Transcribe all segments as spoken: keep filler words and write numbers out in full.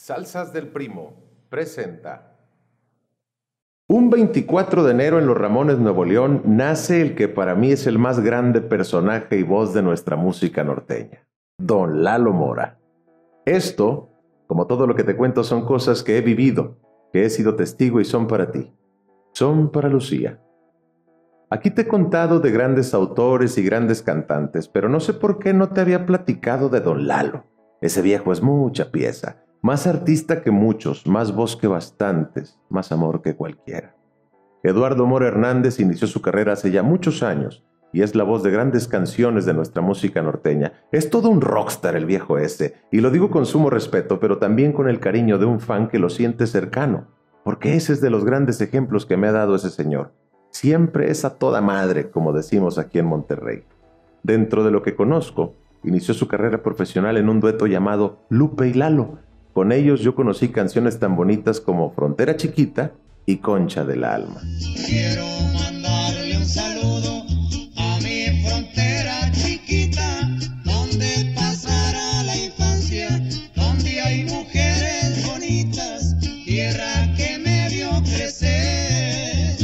Salsas del Primo presenta. Un veinticuatro de enero en Los Ramones, Nuevo León, nace el que para mí es el más grande personaje y voz de nuestra música norteña, Don Lalo Mora. Esto, como todo lo que te cuento, son cosas que he vivido, que he sido testigo y son para ti. Son para Lucía. Aquí te he contado de grandes autores y grandes cantantes, pero no sé por qué no te había platicado de Don Lalo. Ese viejo es mucha pieza. Más artista que muchos, más voz que bastantes, más amor que cualquiera. Eduardo Mora Hernández inició su carrera hace ya muchos años y es la voz de grandes canciones de nuestra música norteña. Es todo un rockstar el viejo ese, y lo digo con sumo respeto, pero también con el cariño de un fan que lo siente cercano, porque ese es de los grandes ejemplos que me ha dado ese señor. Siempre es a toda madre, como decimos aquí en Monterrey. Dentro de lo que conozco, inició su carrera profesional en un dueto llamado Lupe y Lalo. Con ellos yo conocí canciones tan bonitas como Frontera Chiquita y Concha del Alma. Quiero mandarle un saludo a mi frontera chiquita, donde pasará la infancia, donde hay mujeres bonitas, tierra que me vio crecer.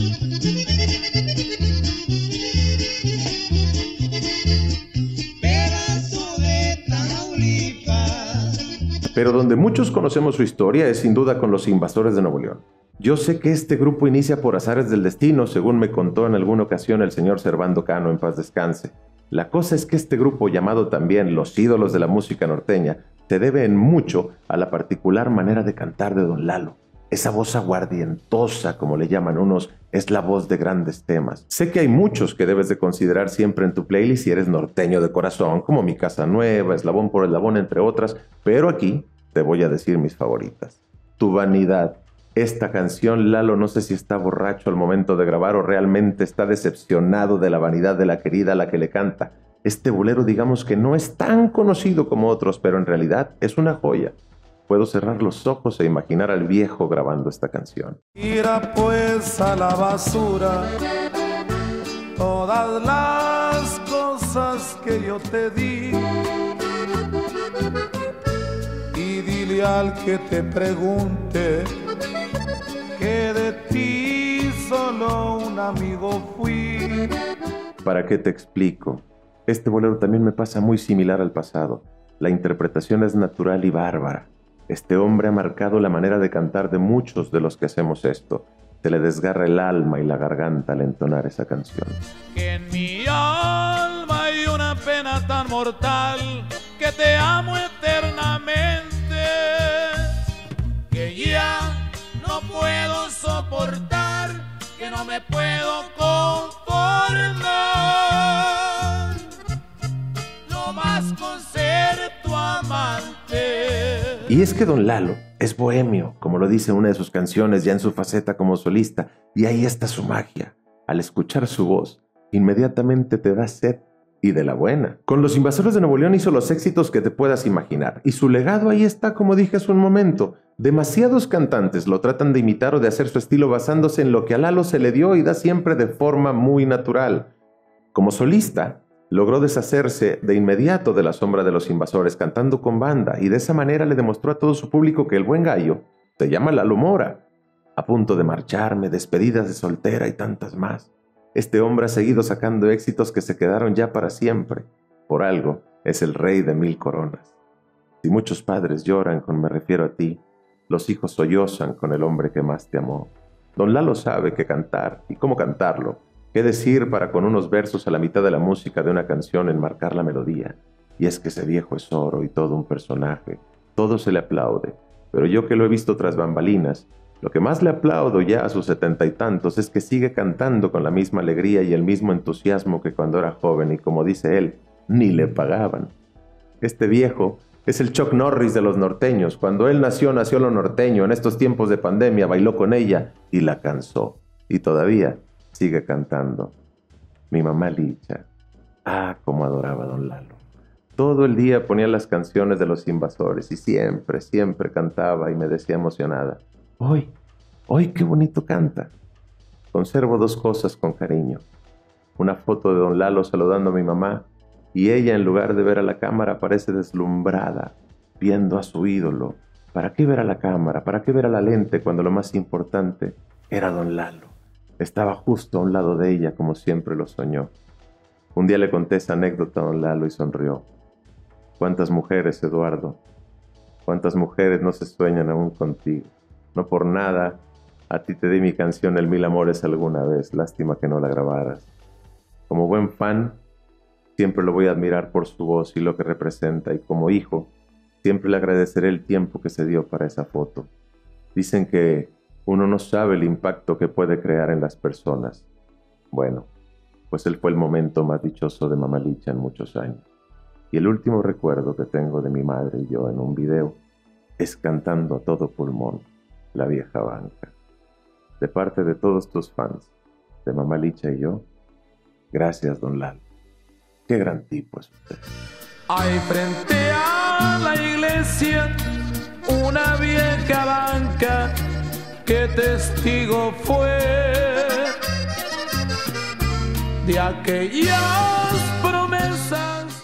Pedazo de Tamaulipas. Pero donde muchos conocemos su historia es sin duda con los Invasores de Nuevo León. Yo sé que este grupo inicia por azares del destino, según me contó en alguna ocasión el señor Servando Cano, en paz descanse. La cosa es que este grupo, llamado también Los Ídolos de la Música Norteña, se debe en mucho a la particular manera de cantar de Don Lalo. Esa voz aguardientosa, como le llaman unos, es la voz de grandes temas. Sé que hay muchos que debes de considerar siempre en tu playlist si eres norteño de corazón, como Mi Casa Nueva, Eslabón por Eslabón, entre otras, pero aquí te voy a decir mis favoritas. Tu Vanidad. Esta canción, Lalo no sé si está borracho al momento de grabar o realmente está decepcionado de la vanidad de la querida a la que le canta. Este bolero, digamos que no es tan conocido como otros, pero en realidad es una joya. Puedo cerrar los ojos e imaginar al viejo grabando esta canción. Tira pues a la basura todas las cosas que yo te di y dile al que te pregunte que de ti solo un amigo fui. ¿Para qué te explico? Este bolero también me pasa muy similar al pasado. La interpretación es natural y bárbara. Este hombre ha marcado la manera de cantar de muchos de los que hacemos esto. Se le desgarra el alma y la garganta al entonar esa canción. Que en mi alma hay una pena tan mortal que te amo eternamente, que ya no puedo soportar, que no me puedo conformar, no más con ser tu amante. Y es que Don Lalo es bohemio, como lo dice una de sus canciones ya en su faceta como solista, y ahí está su magia. Al escuchar su voz, inmediatamente te da sed, y de la buena. Con los Invasores de Nuevo León hizo los éxitos que te puedas imaginar, y su legado ahí está, como dije hace un momento. Demasiados cantantes lo tratan de imitar o de hacer su estilo basándose en lo que a Lalo se le dio y da siempre de forma muy natural. Como solista, logró deshacerse de inmediato de la sombra de los Invasores cantando con banda, y de esa manera le demostró a todo su público que el buen gallo se llama Lalo Mora. A punto de marcharme, Despedidas de soltera y tantas más. Este hombre ha seguido sacando éxitos que se quedaron ya para siempre. Por algo, es el rey de mil coronas. Si muchos padres lloran con Me refiero a ti, los hijos sollozan con el hombre que más te amó. Don Lalo sabe qué cantar y cómo cantarlo, qué decir para con unos versos a la mitad de la música de una canción enmarcar la melodía. Y es que ese viejo es oro y todo un personaje. Todo se le aplaude, pero yo que lo he visto tras bambalinas, lo que más le aplaudo ya a sus setenta y tantos es que sigue cantando con la misma alegría y el mismo entusiasmo que cuando era joven y, como dice él, ni le pagaban. Este viejo es el Chuck Norris de los norteños. Cuando él nació, nació lo norteño. En estos tiempos de pandemia bailó con ella y la cansó. Y todavía sigue cantando. Mi mamá Licha. Ah, cómo adoraba a Don Lalo. Todo el día ponía las canciones de los Invasores y siempre, siempre cantaba y me decía emocionada: ¡Hoy! ¡Hoy qué bonito canta! Conservo dos cosas con cariño. Una foto de Don Lalo saludando a mi mamá, y ella, en lugar de ver a la cámara, parece deslumbrada, viendo a su ídolo, ¿Para qué ver a la cámara? ¿Para qué ver a la lente cuando lo más importante era don Lalo? Estaba justo a un lado de ella como siempre lo soñó. Un día le conté esa anécdota a don Lalo y sonrió. ¿Cuántas mujeres, Eduardo? ¿Cuántas mujeres no se sueñan aún contigo? No por nada a ti te di mi canción El Mil Amores alguna vez. Lástima que no la grabaras. Como buen fan, siempre lo voy a admirar por su voz y lo que representa. Y como hijo, siempre le agradeceré el tiempo que se dio para esa foto. Dicen que uno no sabe el impacto que puede crear en las personas. Bueno, pues él fue el momento más dichoso de Mamalicha en muchos años. Y el último recuerdo que tengo de mi madre y yo en un video es cantando a todo pulmón La Vieja Banca. De parte de todos tus fans, de Mamalicha y yo, gracias, don Lalo. Qué gran tipo es usted. Hay frente a la iglesia una vieja banca que testigo fue de aquellas promesas